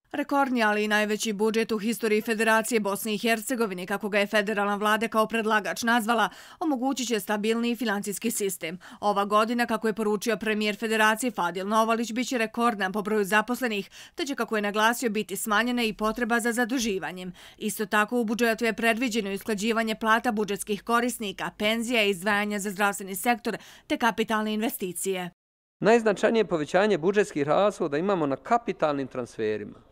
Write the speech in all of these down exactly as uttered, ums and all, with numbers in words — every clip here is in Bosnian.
Rekordni, ali i najveći budžet u historiji Federacije Bosne i Hercegovine, kako ga je federalna vlada kao predlagač nazvala, omogućit će stabilniji finansijski sistem. Ova godina, kako je poručio premijer Federacije Fadil Novalić, bit će rekordna po broju zaposlenih, te će, kako je naglasio, biti smanjena i potreba za zaduživanjem. Isto tako, u budžetu je predviđeno usklađivanje plata budžetskih korisnika, penzija i izdvajanja za zdravstveni sektor, te kapitalne investicije. Najznačajnije povećanje budžetskih rashoda imamo na kapitalnim transferima.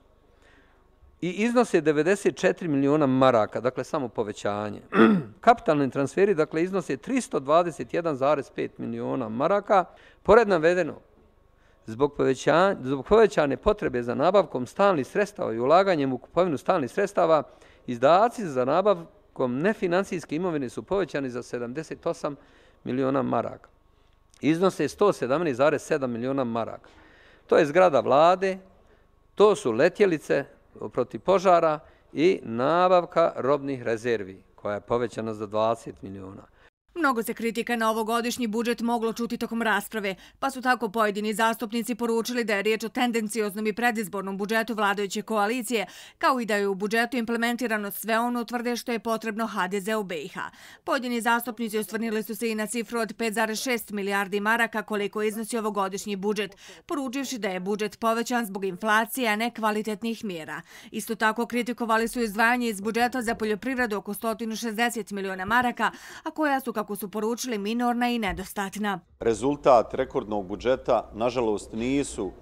I iznose devedeset četiri miliona maraka, dakle samo povećanje. Kapitalni transferi, dakle, iznose tristo dvadeset jedan zarez pet miliona maraka. Pored navedeno, zbog, zbog povećane potrebe za nabavkom stalnih sredstava i ulaganjem u kupovinu stalnih sredstava, izdaci za nabavkom nefinancijske imovine su povećani za sedamdeset osam miliona maraka. Iznose sto sedamnaest zarez sedam miliona maraka. To je zgrada vlade, to su letjelice protiv požara i nabavka robnih rezervi, koja je povećana za dvadeset miliona. Mnogo se kritika na ovogodišnji budžet moglo čuti tokom rasprave, pa su tako pojedini zastupnici poručili da je riječ o tendencioznom i predizbornom budžetu vladajuće koalicije, kao i da je u budžetu implementirano sve ono tvrde što je potrebno ha de ze u be i ha. Pojedini zastupnici osvrnili su se i na cifru od pet zarez šest milijardi maraka koliko iznosi ovogodišnji budžet, poručivši da je budžet povećan zbog inflacije, a ne kvalitetnih mjera. Isto tako kritikovali su izdvajanje iz budžeta za poljoprivredu oko sto šezdeset miliona maraka, a koja su, kako su poručili, minorna i nedostatna. Rezultat rekordnog budžeta, nažalost, nisu uh,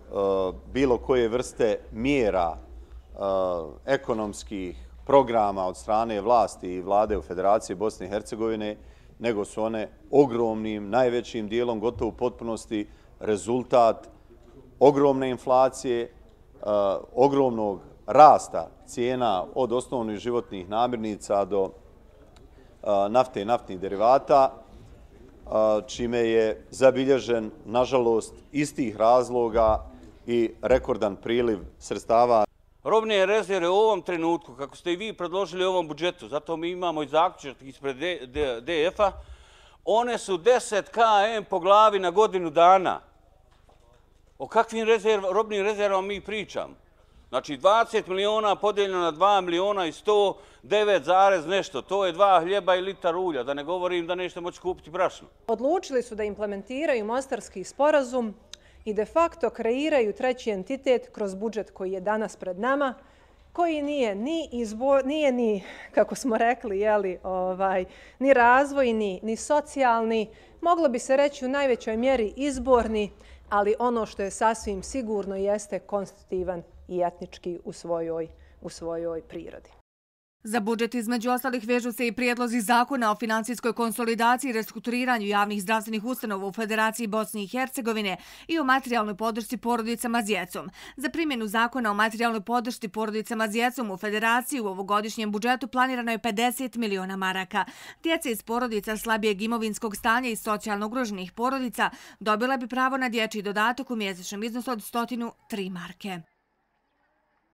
bilo koje vrste mjera uh, ekonomskih programa od strane vlasti i vlade u Federaciji Bosne i Hercegovine, nego su one ogromnim, najvećim dijelom, gotovo u potpunosti, rezultat ogromne inflacije, uh, ogromnog rasta cijena od osnovnih životnih namirnica do nafte i naftnih derivata, čime je zabilježen, nažalost, istih razloga i rekordan priliv sredstava. Robne rezerve u ovom trenutku, kako ste i vi predložili u ovom budžetu, zato mi imamo i zaključak ispred de efa, one su deset kilometara po glavi na godinu dana. O kakvim rezerv, robnim rezervama mi pričamo? Znači, dvadeset miliona podijeljeno na dva miliona i sto devet zarez nešto. To je dva hljeba i litar ulja, da ne govorim da nećete moći kupiti brašno. Odlučili su da implementiraju Mostarski sporazum i de facto kreiraju treći entitet kroz budžet koji je danas pred nama, koji nije ni, izbor, nije ni kako smo rekli, jeli, ovaj, ni razvojni, ni socijalni, moglo bi se reći u najvećoj mjeri izborni, ali ono što je sasvim sigurno jeste konstitutivan i etnički u svojoj, u svojoj prirodi. Za budžet između ostalih vežu se i prijedlozi zakona o finansijskoj konsolidaciji i restrukturiranju javnih zdravstvenih ustanova u Federaciji Bosne i Hercegovine i o materijalnoj podršci porodicama s djecom. Za primjenu zakona o materijalnoj podršci porodicama s djecom u Federaciji u ovogodišnjem budžetu planirano je pedeset miliona maraka. Djeca iz porodica slabijeg imovinskog stanja i socijalno ugroženih porodica dobila bi pravo na dječji dodatak u mjesečnom iznosu od sto tri marke.